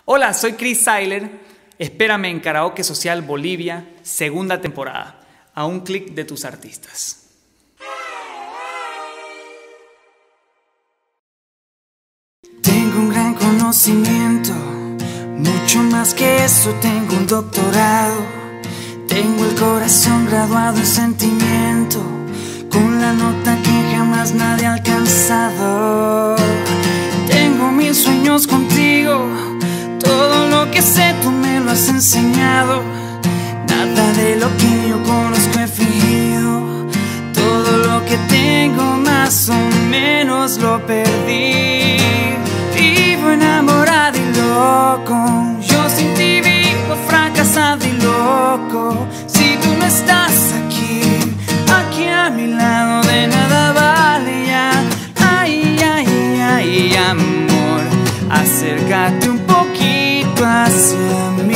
Hola, soy Chris Sailer. Espérame en Karaoke Social Bolivia, segunda temporada, a un clic de tus artistas. Tengo un gran conocimiento, mucho más que eso, tengo un doctorado. Tengo el corazón graduado en sentimiento, con la nota que jamás nadie ha alcanzado. Tengo mil sueños contigo, todo lo que sé tú me lo has enseñado. Nada de lo que yo conozco he fingido, todo lo que tengo más o menos lo perdí. Vivo enamorado y loco, yo sin ti vivo fracasado y loco. Si tú no estás aquí, aquí a mi lado de nada vale ya. Ay, ay, ay, amor, acércate un poquito hacia mí.